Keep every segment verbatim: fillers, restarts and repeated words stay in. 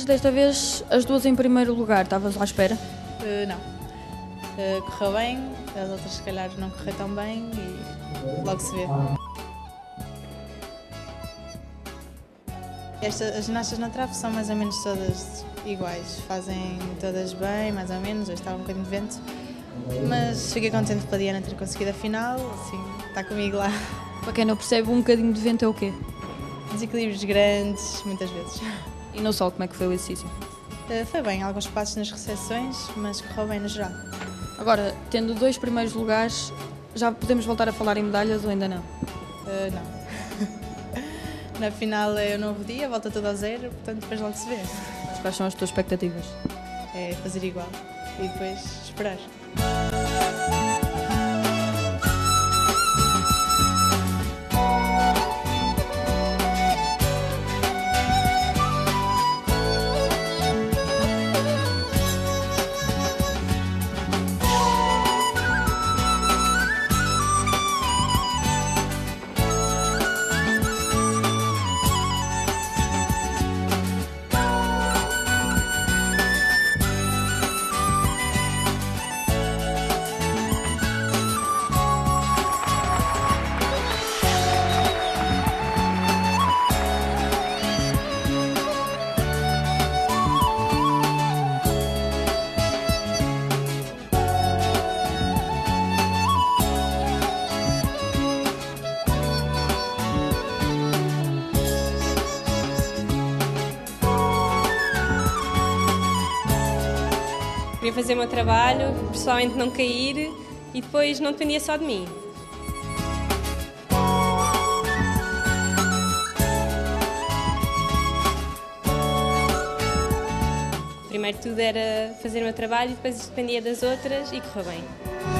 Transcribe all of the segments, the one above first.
desta vez as duas em primeiro lugar, estavas à espera? Uh, não. Uh, correu bem, as outras se calhar não correu tão bem e logo se vê. Esta, as ginastas na trave são mais ou menos todas iguais, fazem todas bem, mais ou menos, hoje estava um bocadinho de vento, mas fiquei contente pela Diana ter conseguido a final, assim, está comigo lá. Para quem não percebe, um bocadinho de vento é o quê? Desequilíbrios grandes, muitas vezes. E no sol, como é que foi o exercício? Uh, foi bem, alguns passos nas recepções, mas correu bem no geral. Agora, tendo dois primeiros lugares, já podemos voltar a falar em medalhas ou ainda não? Uh, não. Na final é um novo dia, volta tudo ao zero, portanto depois logo se vê. Mas quais são as tuas expectativas? É fazer igual e depois esperar. Queria fazer o meu trabalho, pessoalmente não cair e depois não dependia só de mim. Primeiro de tudo era fazer o meu trabalho e depois dependia das outras e correu bem.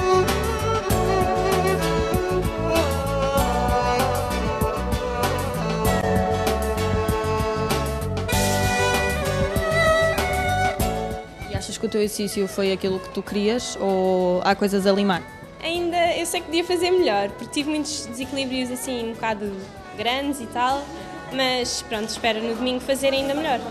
Achas que o teu exercício foi aquilo que tu querias ou há coisas a limar? Ainda eu sei que podia fazer melhor, porque tive muitos desequilíbrios assim um bocado grandes e tal, mas pronto, espero no domingo fazer ainda melhor.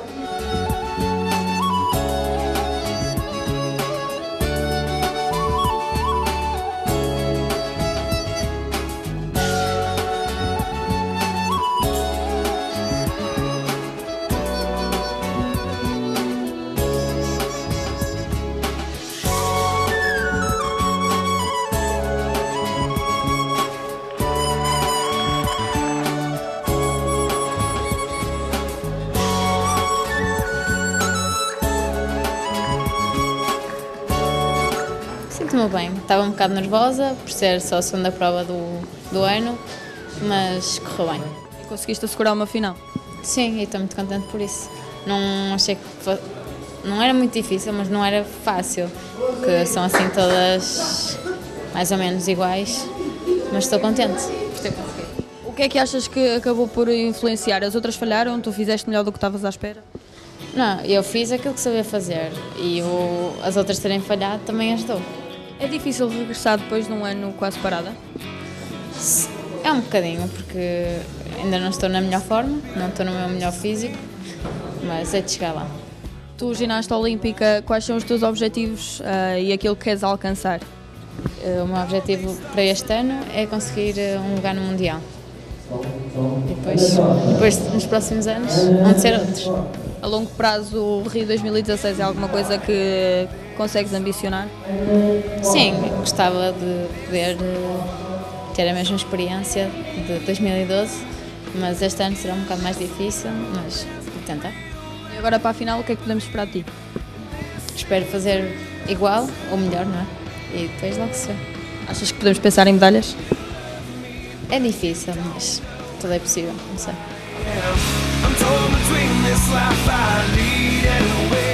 Sinto-me bem, estava um bocado nervosa por ser só a segunda prova do, do ano, mas correu bem. E conseguiste assegurar uma final? Sim, e estou muito contente por isso. Não achei que foi, não era muito difícil, mas não era fácil, porque são assim todas mais ou menos iguais, mas estou contente por ter conseguido. O que é que achas que acabou por influenciar? As outras falharam? Tu fizeste melhor do que estavas à espera? Não, eu fiz aquilo que sabia fazer e o, as outras terem falhado também ajudou. É difícil regressar depois de um ano quase parada? É um bocadinho, porque ainda não estou na melhor forma, não estou no meu melhor físico, mas é de chegar lá. Tu, ginasta olímpica, quais são os teus objetivos uh, e aquilo que queres alcançar? O meu objetivo para este ano é conseguir um lugar no Mundial. E depois, depois nos próximos anos, vão ser outros. A longo prazo, o Rio dois mil e dezasseis é alguma coisa que consegues ambicionar? Sim, gostava de poder ter a mesma experiência de dois mil e doze, mas este ano será um bocado mais difícil, mas vou tentar. E agora para a final, o que é que podemos esperar de ti? Espero fazer igual ou melhor, não é? E depois logo se vê. Achas que podemos pensar em medalhas? É difícil, mas tudo é possível, não sei. I'm torn between this life I lead and the way